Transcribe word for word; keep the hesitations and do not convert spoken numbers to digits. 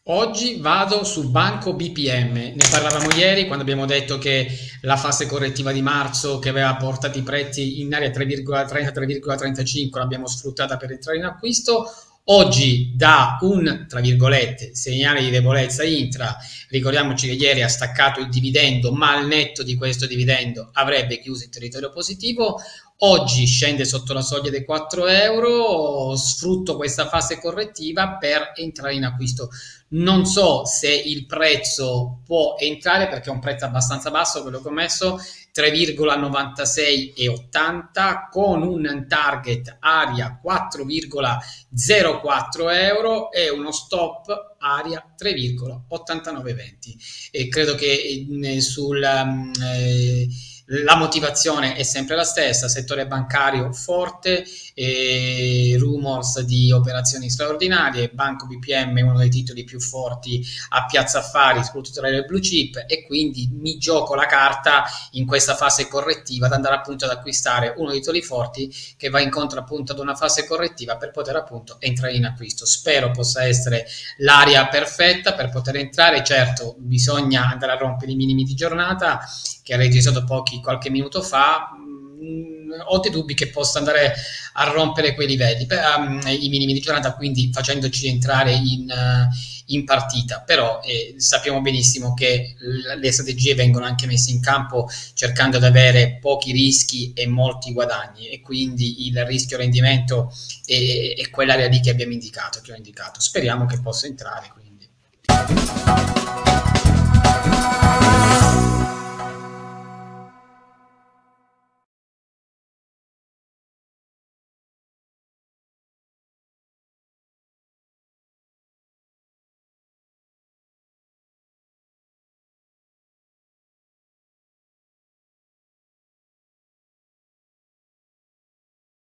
Oggi vado su Banco B P M, ne parlavamo ieri quando abbiamo detto che la fase correttiva di marzo che aveva portato i prezzi in area tre virgola trenta tre virgola trentacinque l'abbiamo sfruttata per entrare in acquisto. Oggi da un, tra virgolette, segnale di debolezza intra, ricordiamoci che ieri ha staccato il dividendo, ma al netto di questo dividendo avrebbe chiuso in territorio positivo. Oggi scende sotto la soglia dei quattro euro, sfrutto questa fase correttiva per entrare in acquisto. Non so se il prezzo può entrare perché è un prezzo abbastanza basso, quello che ho messo tre virgola novantasei e ottanta con un target area quattro virgola zero quattro euro e uno stop area tre virgola ottantanove venti. E credo che eh, sul um, eh, la motivazione è sempre la stessa, settore bancario forte, eh, rumors di operazioni straordinarie, Banco B P M è uno dei titoli più forti a Piazza Affari, soprattutto tra le blue chip, e quindi mi gioco la carta in questa fase correttiva ad andare appunto ad acquistare uno dei titoli forti che va incontro appunto ad una fase correttiva per poter appunto entrare in acquisto. Spero possa essere l'area perfetta per poter entrare. Certo, bisogna andare a rompere i minimi di giornata che ha registrato pochi qualche minuto fa. Ho dei dubbi che possa andare a rompere quei livelli, um, i minimi di giornata, quindi facendoci entrare in, uh, in partita. Però eh, sappiamo benissimo che l- le strategie vengono anche messe in campo cercando di avere pochi rischi e molti guadagni, e quindi il rischio rendimento è, è quell'area lì che abbiamo indicato, che ho indicato. Speriamo che possa entrare, quindi.